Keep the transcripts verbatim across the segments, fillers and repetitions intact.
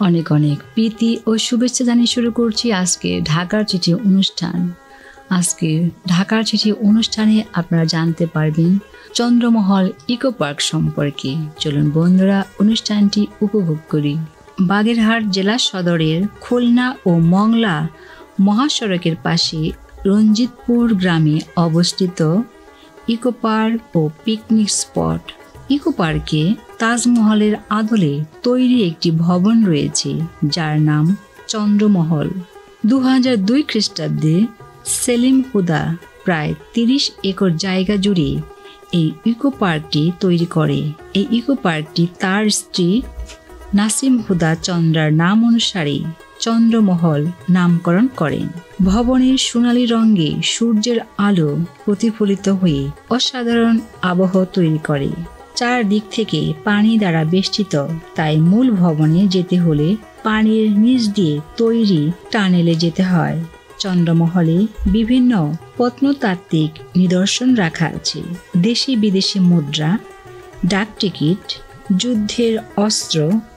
অনেক অনেক প্রীতি ও শুভেচ্ছা জানিয়ে শুরু করছি আজকে ঢাকার চিঠি অনুষ্ঠান। আজকে ঢাকার চিঠি অনুষ্ঠানে আপনারা জানতে পারবেন চন্দ্রমহল ইকো পার্ক সম্পর্কে। চলুন বন্ধুরা অনুষ্ঠানটি উপভোগ করি। বাগেরহাট জেলা সদরের খুলনা ও মংলা মহাসড়কের পাশে রঞ্জিতপুর গ্রামে অবস্থিত ইকো পার্ক ও পিকনিক স্পট। ইকো পার্কে তাজমহলের আদলে তৈরি একটি ভবন রয়েছে যার নাম চন্দ্রমহল। দু হাজার দুই খ্রিস্টাব্দে সেলিম হুদা প্রায় তিরিশ একর জায়গা জুড়ে এই ইকো পার্কটি তৈরি করে। এই ইকো পার্কটি তার স্ত্রী নাসিম হুদা চন্দ্রার নাম অনুসারে চন্দ্রমহল নামকরণ করেন। ভবনের সোনালী রঙে সূর্যের আলো প্রতিফলিত হয়ে অসাধারণ আবহ তৈরি করে। চারদিক থেকে পানি দ্বারা বেষ্টিত, তাই মূল ভবনে যেতে হলে পানির নিচ দিয়ে তৈরি টানেলে যেতে হয়। চন্দ্রমহলে বিভিন্ন প্রত্নতাত্ত্বিক নিদর্শন রাখা আছে। দেশি বিদেশি মুদ্রা, ডাক টিকিট, যুদ্ধের অস্ত্র,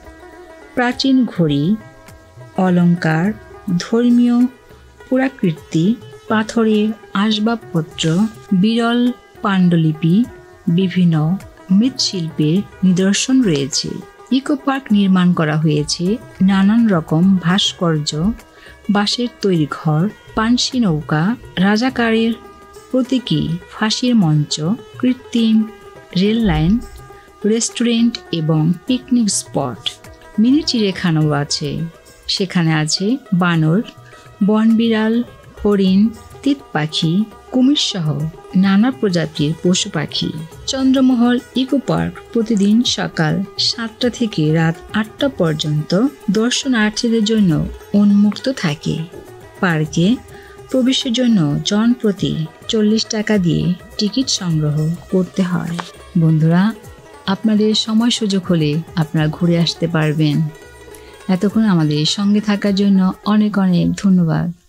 প্রাচীন ঘড়ি, অলংকার, ধর্মীয় পুরাকীর্তি, পাথরের আসবাবপত্র, বিরল পাণ্ডুলিপি, বিভিন্ন মৃৎশিল্পের নিদর্শন রয়েছে। ইকো পার্ক নির্মাণ করা হয়েছে নানান রকম ভাস্কর্য, বাঁশের তৈরি ঘর, পানসি নৌকা, রাজাকারের প্রতীকী ফাঁসির মঞ্চ, কৃত্রিম রেল লাইন, রেস্টুরেন্ট এবং পিকনিক স্পট। মিনি চিড়িয়াখানাও আছে। সেখানে আছে বানর, বনবিড়াল, হরিণ, তিত পাখি, কুমির সহ নানা প্রজাতির পশু পাখি। চন্দ্রমহল ইকো পার্ক প্রতিদিন সকাল সাতটা থেকে রাত আটটা পর্যন্ত দর্শনার্থীদের জন্য উন্মুক্ত থাকে। পার্কে প্রবেশের জন্য জনপ্রতি চল্লিশ টাকা দিয়ে টিকিট সংগ্রহ করতে হয়। বন্ধুরা, আপনাদের সময় সুযোগ হলে আপনারা ঘুরে আসতে পারবেন। এতক্ষণ আমাদের সঙ্গে থাকার জন্য অনেক অনেক ধন্যবাদ।